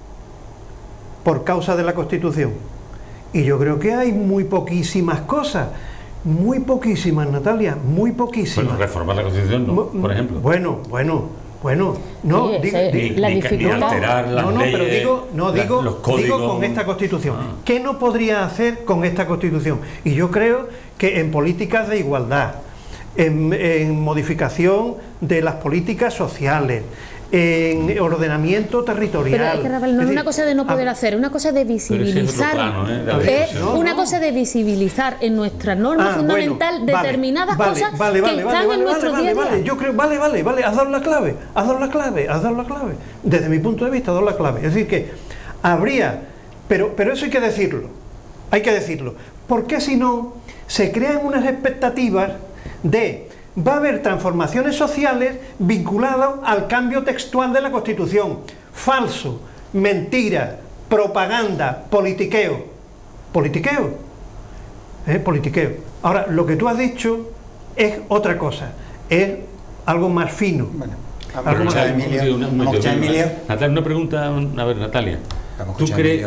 por causa de la Constitución? Y yo creo que hay muy poquísimas cosas. Muy poquísimas, Natalia, muy poquísimas. Bueno, reformar la Constitución, no, por ejemplo. Bueno, no, sí, ni alterar las leyes, los códigos. Digo con esta Constitución. ¿Qué no podría hacer con esta Constitución? Y yo creo que en políticas de igualdad, en modificación de las políticas sociales, en ordenamiento territorial. Pero hay que no es una cosa de no poder hacer, una cosa de visibilizar. Una cosa de visibilizar en nuestra norma fundamental determinadas cosas que están en nuestro día a día. Yo creo, has dado la clave. Desde mi punto de vista, has dado la clave. Es decir, que habría, pero eso hay que decirlo. Porque si no, se crean unas expectativas de... Va a haber transformaciones sociales vinculadas al cambio textual de la Constitución. Falso, mentira, propaganda, politiqueo. Politiqueo. Ahora, lo que tú has dicho es otra cosa, es algo más fino. Bueno, Emilio. Natalia, una pregunta, a ver, Natalia. ¿Tú crees,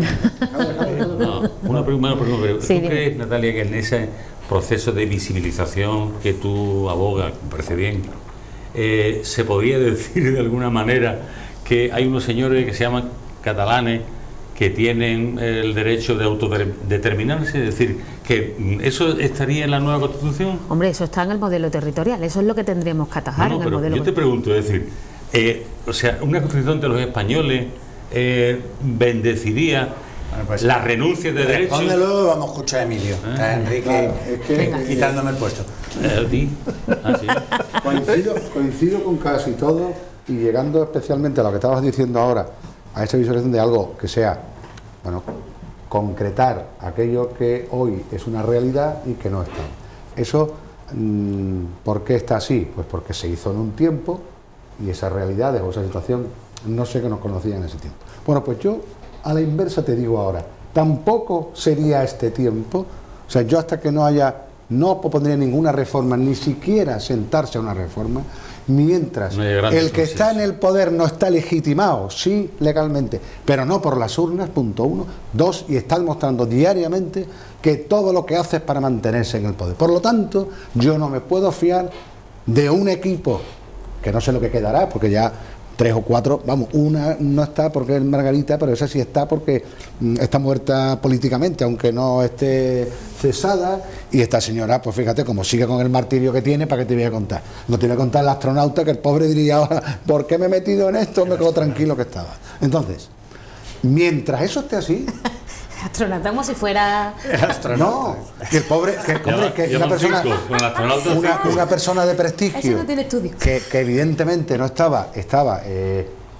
una pregunta, ¿tú crees, Natalia, que en ese proceso de visibilización que tú abogas, me parece bien, se podría decir de alguna manera que hay unos señores que se llaman catalanes que tienen el derecho de autodeterminarse, es decir, que eso estaría en la nueva Constitución? Hombre, eso está en el modelo territorial, eso es lo que tendríamos que atajar en el modelo. Yo te pregunto, es decir, o sea, una Constitución de los españoles bendeciría la renuncia de derechos. Respóndelo, vamos a escuchar a Emilio. Está Enrique quitándome el puesto. Sí. Coincido con casi todo, y llegando especialmente a lo que estabas diciendo ahora, a esta visualización de algo que sea, bueno, concretar aquello que hoy es una realidad y que no está. Eso, ¿por qué está así? Pues porque se hizo en un tiempo y esas realidades o esa situación no sé que nos conocían en ese tiempo. Bueno, pues yo a la inversa te digo ahora, tampoco sería este tiempo, o sea, yo hasta que no propondría ninguna reforma, ni siquiera sentarse a una reforma, mientras el que está en el poder no está legitimado, sí, legalmente, pero no por las urnas, punto uno. Dos, y está demostrando diariamente que todo lo que hace es para mantenerse en el poder. Por lo tanto, yo no me puedo fiar de un equipo, que no sé lo que quedará, porque ya 3 o 4, vamos, una no está porque es Margarita, pero esa sí está porque está muerta políticamente, aunque no esté cesada, y esta señora, pues fíjate, como sigue con el martirio que tiene, ¿para qué te voy a contar? No te voy a contar el astronauta, que el pobre diría ahora, ¿por qué me he metido en esto? Me quedo tranquilo que estaba. Entonces, mientras eso esté así... Astronauta como si fuera... No, que el pobre, que una persona de prestigio, eso no tiene estudio, que evidentemente no estaba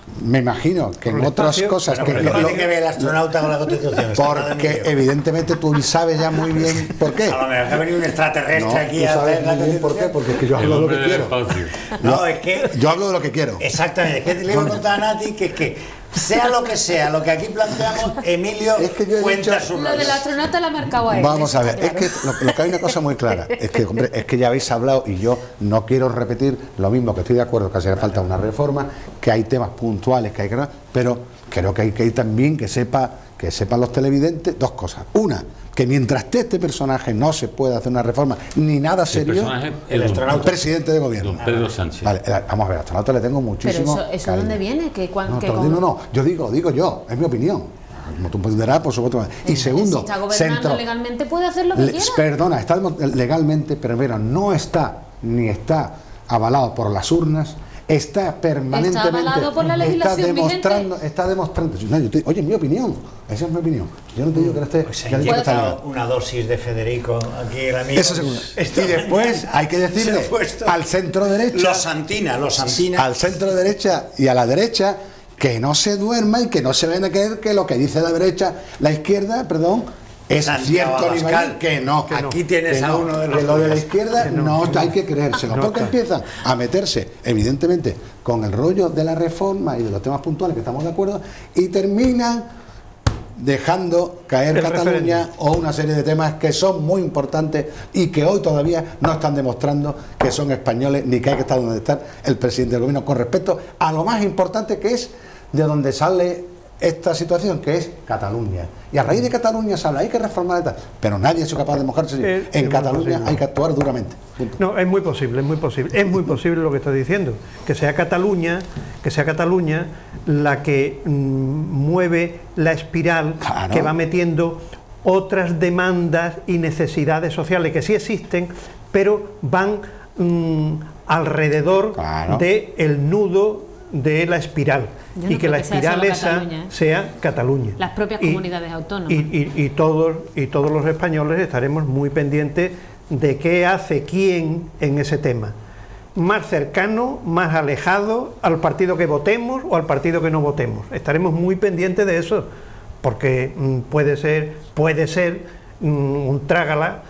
me imagino que en otras cosas... Pero ¿qué tiene que ver el astronauta con la Constitución? Porque evidentemente tú sabes ya muy bien por qué. A lo mejor ha venido un extraterrestre aquí a sabes hacer la muy bien por qué, Constitución. porque es que yo hablo de lo que quiero. No, es que... Yo hablo de lo que quiero. Exactamente, es que le iba a contar a Nati que sea lo que aquí planteamos, Emilio Es que yo he cuenta dicho- su Lo del astronauta lo ha marcado a él. Vamos eso a ver, está es claro. que lo que hay una cosa muy clara, es que, hombre, es que ya habéis hablado y yo no quiero repetir lo mismo, que estoy de acuerdo que hace falta una reforma, que hay temas puntuales que hay que... Pero creo que hay que ir también que sepan los televidentes dos cosas. Una, que mientras esté este personaje no se puede hacer una reforma ni nada serio. El astronauta. El presidente de gobierno. Don Pedro Sánchez. Vale, vamos a ver, al astronauta le tengo Pero muchísimo eso cariño. ¿dónde viene? No, yo digo yo, es mi opinión. Como tú entenderás, por supuesto. Y segundo, si está gobernando centro. legalmente puede hacer lo que quiera. Perdona, está legalmente, pero mira, no está ni está avalado por las urnas. Está permanentemente. Está avalado por la legislación está demostrando. No, oye, mi opinión. Esa es mi opinión. Yo no te digo que no esté. Pues se ya ha digo que está inyectado legal. una dosis de Federico aquí el amigo. Eso seguro. Y después hay que decirle Se ha puesto al centro derecha. Los Santina. Al centro derecha y a la derecha que no se duerma y que no se vayan a creer que lo que dice la derecha, la izquierda, perdón, es Santiago cierto Abascal. nivel, que no. Aquí tienes que a no, uno de los que lo de la tuyos. izquierda no hay que creérselo, porque está. empiezan a meterse, evidentemente, con el rollo de la reforma y de los temas puntuales que estamos de acuerdo, y terminan dejando caer El Cataluña referéndum. o una serie de temas que son muy importantes y que hoy todavía no están demostrando que son españoles ni que hay que estar donde está el presidente del gobierno con respecto a lo más importante que es de donde sale esta situación, que es Cataluña. Y a raíz de Cataluña se habla, hay que reformar esta, pero nadie ha sido capaz de mojarse. Es En muy Cataluña posible. hay que actuar duramente. Punto. No, es muy posible, es muy posible. Es muy posible lo que estás diciendo. Que sea Cataluña la que mueve la espiral Claro. que va metiendo otras demandas y necesidades sociales que sí existen, pero van alrededor Claro. del nudo de la espiral. Yo no Y que creo la que sea espiral solo esa Cataluña, ¿eh? sea Cataluña. Las propias Y- comunidades autónomas. y todos los españoles estaremos muy pendientes de qué hace quién en ese tema. Más cercano, más alejado al partido que votemos o al partido que no votemos. Estaremos muy pendientes de eso, porque puede ser un trágala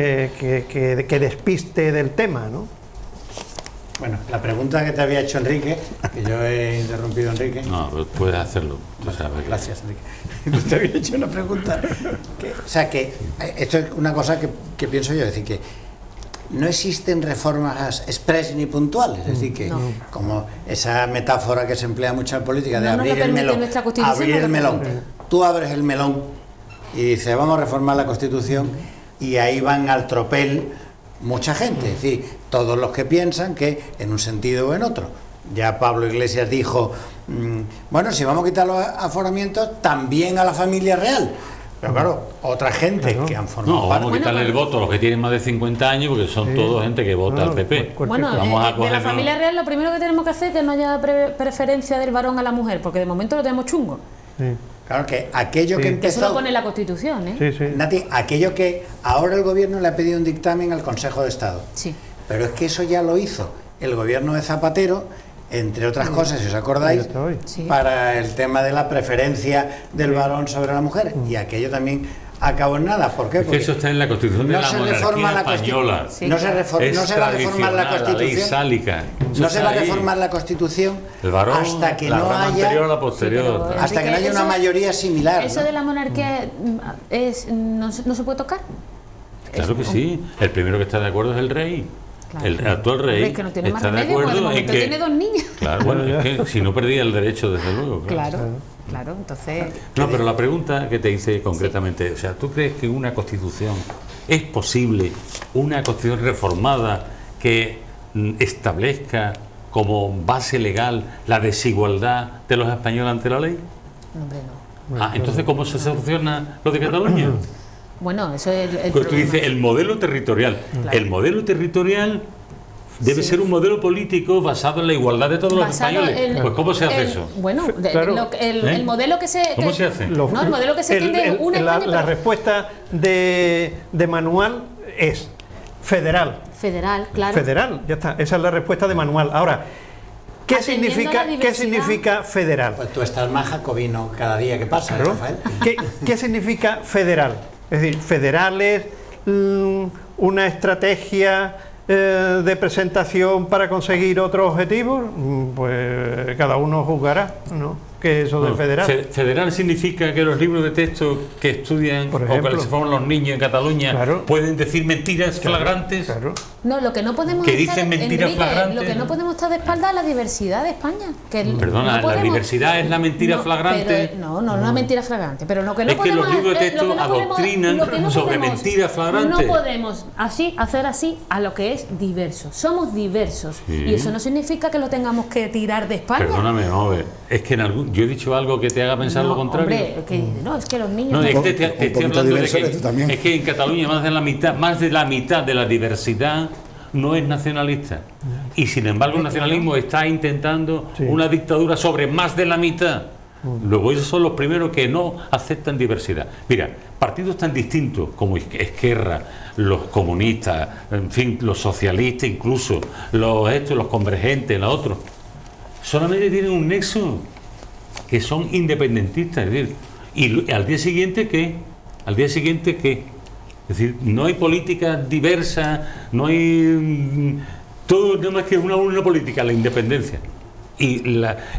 que despiste del tema, ¿no? Bueno, la pregunta que te había hecho Enrique, que yo he interrumpido a Enrique. No, pero puedes hacerlo. Tú sabes que- Gracias, Enrique. Te había hecho una pregunta. O sea, que esto es una cosa que pienso yo, es decir, que no existen reformas express ni puntuales, es decir, que No. como esa metáfora que se emplea mucho en política de No nos abrir lo el permite melón. nuestra Constitución, Abrir no el lo melón. permite. Tú abres el melón y dices, vamos a reformar la Constitución, y ahí van al tropel mucha gente, es decir, todos los que piensan que en un sentido o en otro. Ya Pablo Iglesias dijo, bueno, si vamos a quitar los aforamientos, también a la familia real. Pero claro, otra gente Claro. que han formado No, parte. vamos a quitarle el voto a los que tienen más de 50 años, porque son todos gente que vota al PP. Bueno, Vamos a de la cogernos- familia real lo primero que tenemos que hacer es que no haya preferencia del varón a la mujer, porque de momento lo tenemos chungo. Sí, Claro que aquello Sí. que Que Que eso empezó... lo pone la Constitución, ¿eh? sí, sí. Nati, aquello que ahora el gobierno le ha pedido un dictamen al Consejo de Estado. Sí. Pero es que eso ya lo hizo el gobierno de Zapatero, entre otras cosas, si os acordáis, Ahí está hoy. Sí. para el tema de la preferencia del varón sobre la mujer. Y aquello también acabó en nada. ¿Por qué? Es que Porque eso está en la Constitución de no la se reforma monarquía la española. Constitución. Sí, No se, claro. Es no se va a reformar la tradicional, ley Constitución. sálica. Eso No se está va a ahí. reformar la Constitución El varón, hasta que la no rama haya anterior a la posterior. Sí, pero- hasta que no haya una Eso- mayoría similar. Eso ¿no? de la monarquía no se puede tocar. Claro que sí. El primero que está de acuerdo es el rey. Claro. El actual rey Es que no tiene más está de remedio, porque de acuerdo en momento que... tiene dos niños. Claro, bueno, es que si no perdía el derecho, desde luego. Claro, claro, entonces... No, pero la pregunta que te hice concretamente, o sea, ¿tú crees que una constitución es posible, una constitución reformada que establezca como base legal la desigualdad de los españoles ante la ley? No, hombre, no. Ah, entonces, ¿cómo se soluciona lo de Cataluña? Bueno, eso es el Pues tú problema. dices el modelo territorial. Claro. El modelo territorial debe Sí. ser un modelo político basado en la igualdad de todos los Basado españoles. en- Pues ¿cómo se hace en- eso? Bueno, Claro. ¿Eh? el modelo que se... ¿Cómo que- se hace? Lo- No, el modelo que se tiende una la, España, la pero- respuesta de Manual es federal. Federal, claro. Federal, ya está. Esa es la respuesta de Manual. Ahora, ¿Qué atendiendo a la diversidad. significa federal? Pues tú estás más jacobino cada día que pasa, Claro. Rafael. ¿Qué significa federal? Es decir, federal es una estrategia de presentación para conseguir otros objetivos. Pues cada uno juzgará, ¿no? ¿Qué es eso de federal? Federal significa que los libros de texto que estudian Por o ejemplo, que se forman los niños en Cataluña claro, pueden decir mentiras flagrantes. Claro. No, lo que no podemos Que estar, dicen mentiras Enrique, flagrantes. lo que no podemos estar de espalda es la diversidad de España. Perdona, la diversidad es la mentira flagrante. No, una mentira flagrante. Pero lo que no Es que podemos, los libros de texto lo que no podemos- adoctrinan lo que no sobre podemos- mentiras flagrantes. No podemos hacer así a lo que es diverso. Somos diversos. Sí. Y eso no significa que lo tengamos que tirar de España. Perdóname, vamos a ver. Es que yo he dicho algo que te haga pensar lo contrario. Hombre, es que los niños... No, no- es que te Un estoy poquito hablando de diverso que, eres tú también. es que en Cataluña más de la mitad de la diversidad no es nacionalista. Y sin embargo el nacionalismo está intentando una dictadura sobre más de la mitad. Luego ellos son los primeros que no aceptan diversidad. Mira, partidos tan distintos como Esquerra, los comunistas, en fin, los socialistas incluso, los convergentes, los otros, solamente tienen un nexo, que son independentistas. Es decir, y al día siguiente, ¿qué? ¿Al día siguiente qué? Es decir, no hay políticas diversas, no hay... todo nada más que una política, la independencia. Y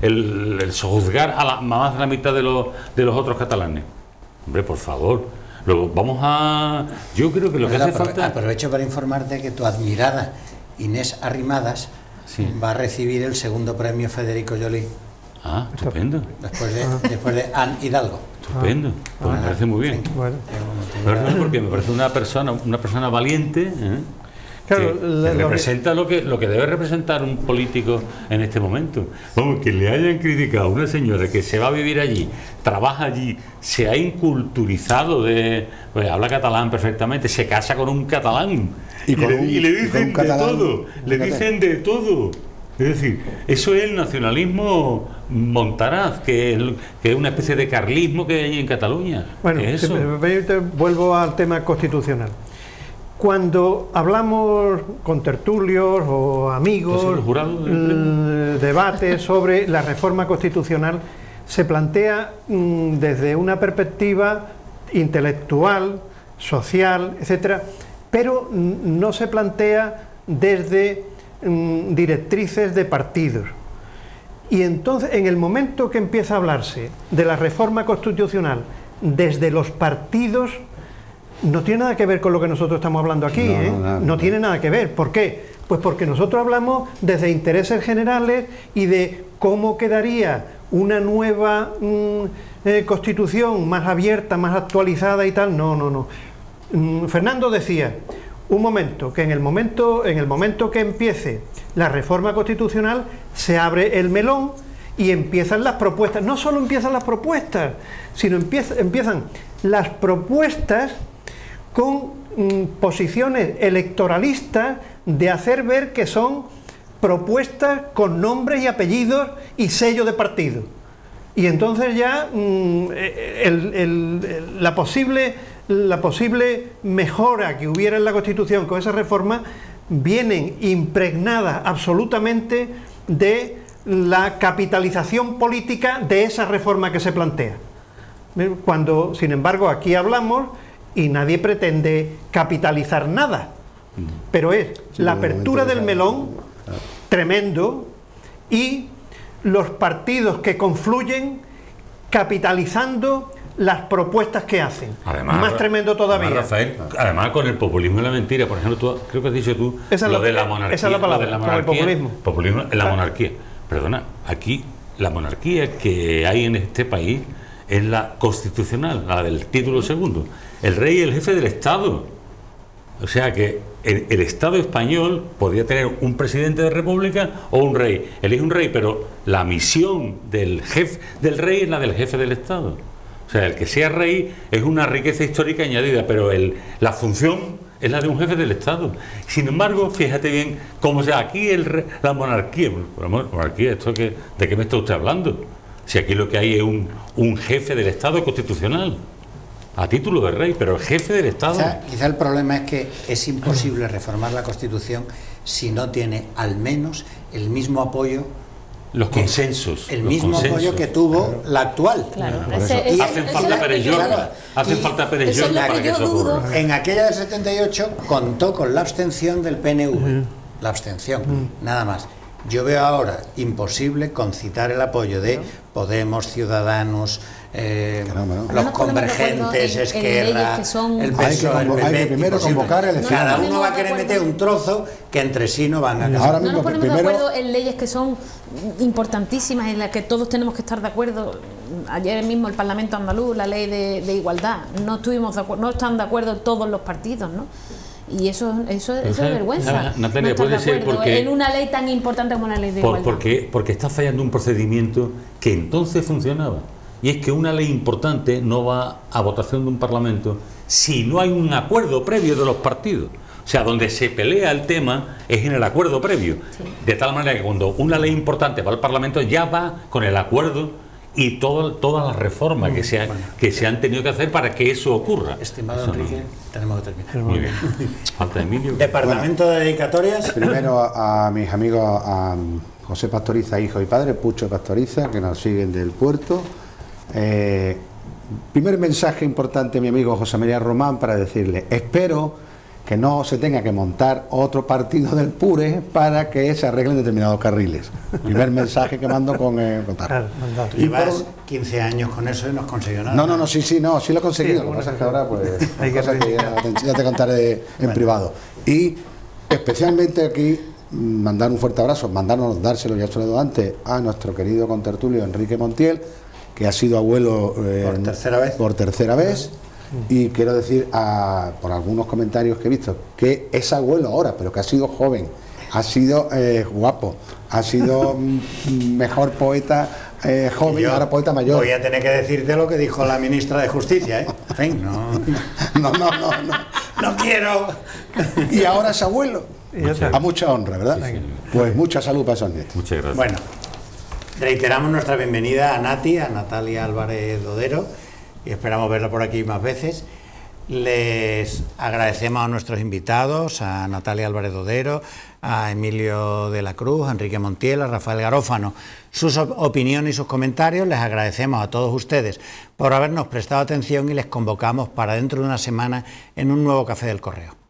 el sojuzgar a más de la mitad de los otros catalanes. Hombre, por favor. Luego vamos a... Yo creo que lo que hace falta... Aprovecho para informarte que tu admirada Inés Arrimadas va a recibir el segundo premio Federico Joly. Ah, estupendo. Después de Anne Hidalgo. Estupendo. Pues me parece muy bien. Bueno. Porque me parece una persona valiente, ¿eh? Claro, que representa lo que debe representar un político en este momento. Vamos, que le hayan criticado a una señora que se va a vivir allí, trabaja allí, se ha inculturizado pues, habla catalán perfectamente, se casa con un catalán y le dicen de todo, le dicen de todo. Es decir, eso es el nacionalismo montaraz, que es una especie de carlismo que hay en Cataluña. Bueno, eso. vuelvo al tema constitucional. Cuando hablamos con tertulios o amigos, debates sobre la reforma constitucional, se plantea desde una perspectiva intelectual, social, etcétera, pero no se plantea desde directrices de partidos. Y entonces, en el momento que empieza a hablarse de la reforma constitucional desde los partidos, no tiene nada que ver con lo que nosotros estamos hablando aquí, no tiene nada que ver. ¿Por qué? Pues porque nosotros hablamos desde intereses generales y de cómo quedaría una nueva constitución más abierta, más actualizada y tal. No. Fernando decía, que en el momento que empiece la reforma constitucional se abre el melón y empiezan las propuestas. No solo empiezan las propuestas, sino empiezan las propuestas con posiciones electoralistas de hacer ver que son propuestas con nombres y apellidos y sello de partido. Y entonces ya la posible mejora que hubiera en la Constitución con esa reforma vienen impregnadas absolutamente de la capitalización política de esa reforma que se plantea. Cuando, sin embargo, aquí hablamos y nadie pretende capitalizar nada, pero es la apertura del melón tremendo y los partidos que confluyen capitalizando las propuestas que hacen. Además, más tremendo todavía. Rafael, además con el populismo y la mentira, por ejemplo, creo que has dicho tú lo de la monarquía. Esa es la palabra, el populismo. Populismo en la monarquía. Perdona, aquí la monarquía que hay en este país es la constitucional, la del título segundo. El rey es el jefe del Estado. O sea que el Estado español podría tener un presidente de república o un rey. Elige un rey, pero la misión del jefe del rey es la del jefe del Estado. O sea, el que sea rey es una riqueza histórica añadida, pero la función es la de un jefe del Estado. Sin embargo, fíjate bien cómo sea aquí la monarquía. La monarquía, ¿de qué me está usted hablando? Si aquí lo que hay es un jefe del Estado constitucional, a título de rey, pero el jefe del Estado. Quizá el problema es que es imposible reformar la Constitución si no tiene al menos el mismo apoyo Los consensos. El los mismo consensos. apoyo que tuvo la actual. Claro, Hacen falta pereyones. Hacen falta pereyones para que eso ocurra. En aquella del 78 contó con la abstención del PNV. La abstención, nada más. Yo veo ahora imposible concitar el apoyo de Podemos, Ciudadanos, los convergentes, Esquerra, el PSOE, el PP. Hay que primero convocar elecciones. Cada uno va a querer meter un trozo que entre sí no van a casar. Ahora No mismo, nos ponemos primero, de acuerdo en leyes que son importantísimas, en las que todos tenemos que estar de acuerdo. Ayer mismo el Parlamento andaluz, la ley de igualdad, no estuvimos de acuerdo, no están de acuerdo todos los partidos, ¿no? Y eso es vergüenza. Natalia, no puede ser porque en una ley tan importante como la ley de igualdad. Porque está fallando un procedimiento que entonces funcionaba. Y es que una ley importante no va a votación de un Parlamento si no hay un acuerdo previo de los partidos. O sea, donde se pelea el tema es en el acuerdo previo. Sí. De tal manera que cuando una ley importante va al Parlamento ya va con el acuerdo y todas las reformas que se han tenido que hacer para que eso ocurra. Estimado eso Enrique, tenemos que terminar. Muy bien. Falta Emilio. Departamento de dedicatorias. Primero a mis amigos, a José Pastoriza, hijo y padre, Pucho Pastoriza, que nos siguen del puerto. Primer mensaje importante, mi amigo José María Román, para decirle, espero que no se tenga que montar otro partido del PURE para que se arreglen determinados carriles. Primer mensaje que mando con contar. Llevas 15 años con eso y no has conseguido nada. No, sí lo he conseguido. Lo que pasa es que ahora, pues, ya te contaré en privado. Y especialmente aquí, mandar un fuerte abrazo, dárselo, ya se lo he dado antes, a nuestro querido contertulio Enrique Montiel, que ha sido abuelo por tercera vez. Y quiero decir, por algunos comentarios que he visto, que es abuelo ahora, pero que ha sido joven, ha sido guapo, ha sido mejor poeta joven, y ahora poeta mayor. Voy a tener que decirte lo que dijo la ministra de Justicia, ¿eh? En fin, no quiero. Y ahora es abuelo. A mucha honra, ¿verdad? Sí. Pues mucha salud para esos nietos. Muchas gracias. Bueno, reiteramos nuestra bienvenida a Natalia Álvarez Dodero, y esperamos verlo por aquí más veces. Les agradecemos a nuestros invitados, a Natalia Álvarez Dodero, a Emilio de la Cruz, a Enrique Montiel, a Rafael Garófano, sus opiniones y sus comentarios. Les agradecemos a todos ustedes por habernos prestado atención y les convocamos para dentro de una semana en un nuevo Café del Correo.